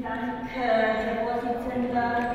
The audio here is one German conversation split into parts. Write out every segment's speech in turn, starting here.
Dank, Herr Vorsitzender,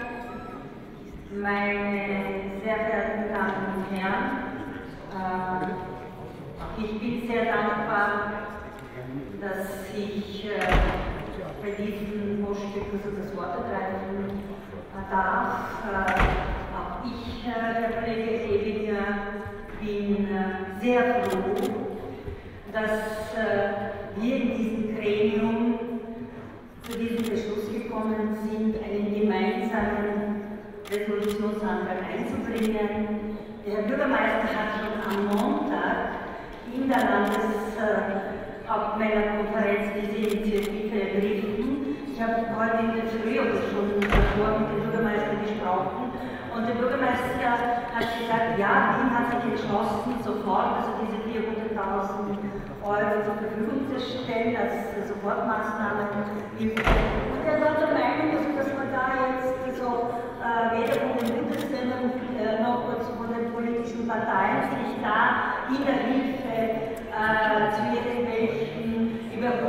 meine sehr verehrten Damen und Herren. Ich bin sehr dankbar, dass ich bei diesem Vorstück das Wort ergreifen darf. Auch ich, Herr Kollege Ebinger, bin sehr froh, dass wir in diesem Gremium zu diesem Beschluss gekommen sind, einen gemeinsamen Resolutionsantrag einzubringen. Der Herr Bürgermeister hat schon am Montag in der Landeshauptmännerkonferenz diese Initiative ergriffen. Ich habe heute in der Früh oder schon davor mit dem Bürgermeister gesprochen und der Bürgermeister hat gesagt, ja, Wien hat sich entschlossen, sofort diese 400.000 € zur Verfügung zu stellen als Sofortmaßnahme. Und er war der Meinung, dass man da jetzt weder von den Bundesländern noch von den politischen Parteien sich da in der Hilfe zu irgendwelchen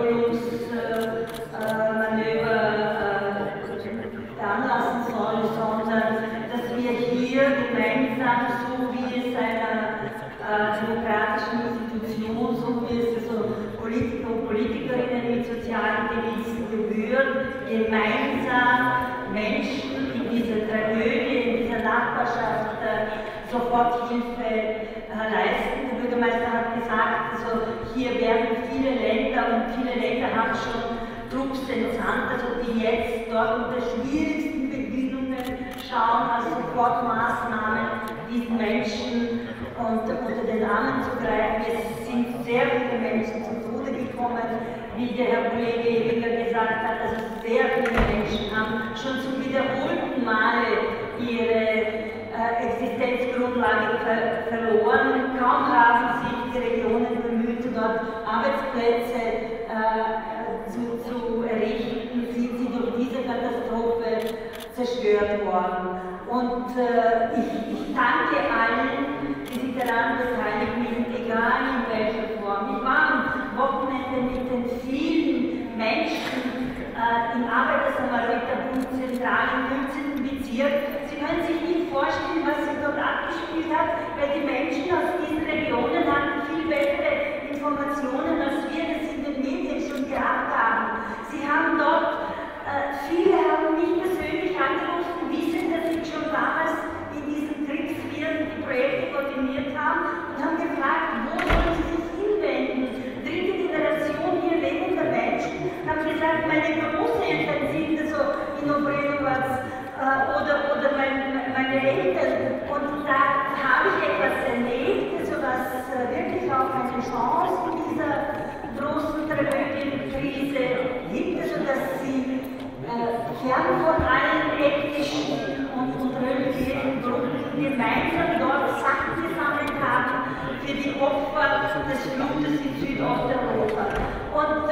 Überholungsmanöver veranlassen soll, sondern dass wir hier gemeinsam, so wie es einer demokratischen Institution, so wie es Politiker und Politikerinnen mit sozialen Gewissen gebührt, gemeinsam Menschen in dieser Tragödie, in dieser Nachbarschaft Soforthilfe leisten. Der Bürgermeister hat gesagt, hier werden viele Länder und viele Länder haben schon Trupps entsandt, die jetzt dort unter schwierigsten Bedingungen schauen, als Sofortmaßnahmen diesen Menschen unter den Armen zu greifen. Es sind sehr viele Menschen zum Tode gekommen, wie der Herr Kollege Ebinger gesagt hat, sehr viele Menschen haben schon zum wiederholten Male ihre Existenzgrundlage verloren. Kaum haben sich die Regionen bemüht, dort Arbeitsplätze zu errichten, sind sie durch diese Katastrophe zerstört worden. Und ich danke allen, die sich daran beteiligen sind, egal in welcher Form. Ich war am Wochenende mit den vielen Menschen im Arbeitersamariterbund zentral im 15. Bezirk. Sie können sich nicht vorstellen, was sich dort abgespielt hat, weil die Menschen aus diesen Regionen hatten viel bessere Informationen, als wir das in den Medien schon gehabt haben. Sie haben dort, viele haben mich persönlich angerufen, wissen, dass ich schon damals in diesen Kriegsviren die Projekte koordiniert habe und haben gefragt, wo sollen sie sich hinwenden? Dritte Generation hier lebender Menschen haben gesagt, meine Großeltern sind in Obrenovac oder meine Eltern. Und da habe ich etwas erlebt, was wirklich auch eine Chance in dieser großen Tragödienkrise gibt, dass sie fern von allen ethnischen und religiösen Gruppen gemeinsam dort Sachen gesammelt haben für die Opfer des Flutes in Südosteuropa. Und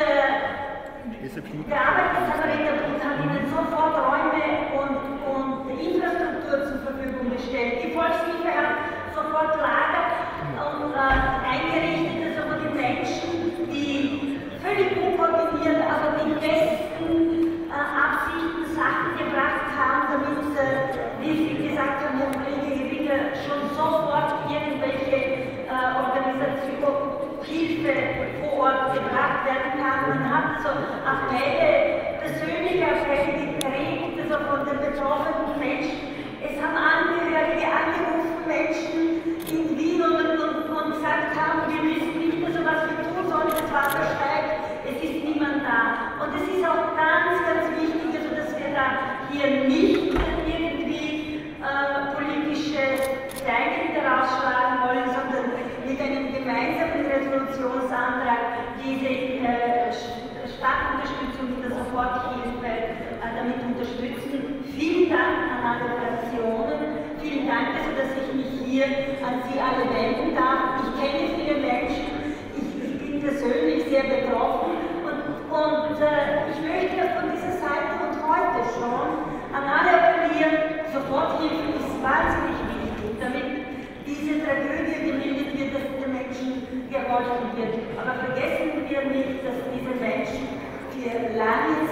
der Arbeitersamariterbund hat ihnen sofort Räume und Infrastruktur zur Verfügung gestellt. Die Volkshilfe hat sofort Lager eingerichtet, wo die Menschen, die völlig unkoordiniert, aber die besten Absichten, Sachen gebracht haben, damit, wie Sie gesagt haben, Herr Kollege Ebinger, schon sofort irgendwelche Organisation, Hilfe vor Ort gebracht werden kann. Man hat Appelle, persönliche Appelle gekriegt, von den betroffenen Menschen. Es haben Angehörige angerufen, Menschen in Wien und gesagt haben, wir wissen nicht, was wir tun sollen, das Wasser steigt, es ist niemand da. Und es ist auch ganz, ganz wichtig, dass wir da hier nicht irgendwie politische Kleinkinder rausschlagen wollen, sondern mit einem gemeinsamen Resolutionsantrag diese Stadtunterstützung mit der Soforthilfe damit unterstützen. Vielen Dank an alle Fraktionen, vielen Dank, dass ich mich hier an Sie alle wenden darf. Ich kenne viele Menschen, ich bin persönlich sehr betroffen und ich möchte von dieser Seite und heute schon an alle appellieren, Soforthilfe ist wahnsinnig wichtig, damit diese Tragödie gemildert wird, dass den Menschen geholfen wird. Aber vergessen wir nicht, dass diese Menschen für lange Zeit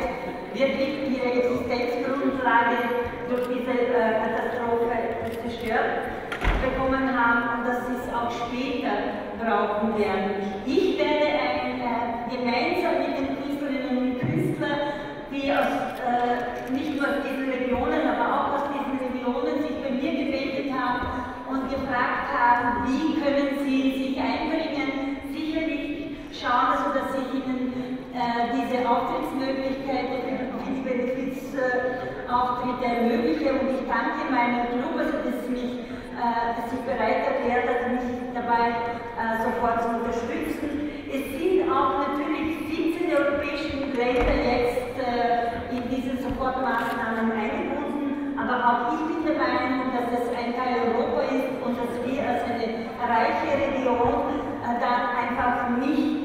wirklich ihre Existenzgrundlage durch diese Katastrophe zerstört bekommen haben und dass sie es auch später brauchen werden. Ich werde gemeinsam mit den Künstlerinnen und Künstlern, die nicht nur aus diesen Regionen, aber auch aus diesen Regionen sich bei mir gemeldet haben und gefragt haben, wie können sie sich einbringen, sicherlich schauen, also dass ich ihnen diese Auftrittsmöglichkeit für die Benefizauftritte ermögliche und ich danke meinem Club, also dass ich bereit erklärt hat, mich dabei sofort zu unterstützen. Es sind auch natürlich 17 europäische Länder jetzt in diese Sofortmaßnahmen eingebunden, aber auch ich bin der Meinung, dass es ein Teil Europa ist und dass wir als eine reiche Region dann einfach nicht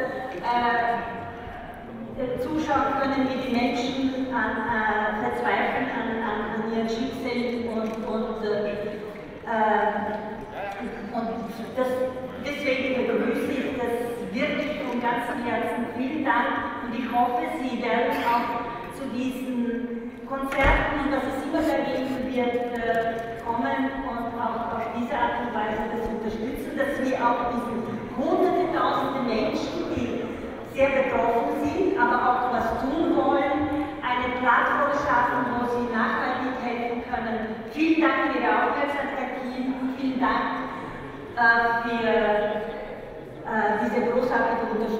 zuschauen können, wie die Menschen verzweifeln an ihren Schicksalen deswegen begrüße ich das wirklich von ganzem Herzen. Vielen Dank und ich hoffe, Sie werden auch zu diesen Konzerten, und dass es immer dagegen wird, kommen und auch auf diese Art und Weise das unterstützen, dass wir auch diesen hunderte, tausende Menschen, die sehr betroffen sind, aber auch was tun wollen, eine Plattform schaffen, wo sie nachhaltig helfen können. Vielen Dank für Ihre Aufmerksamkeit, vielen Dank für diese großartige Unterstützung.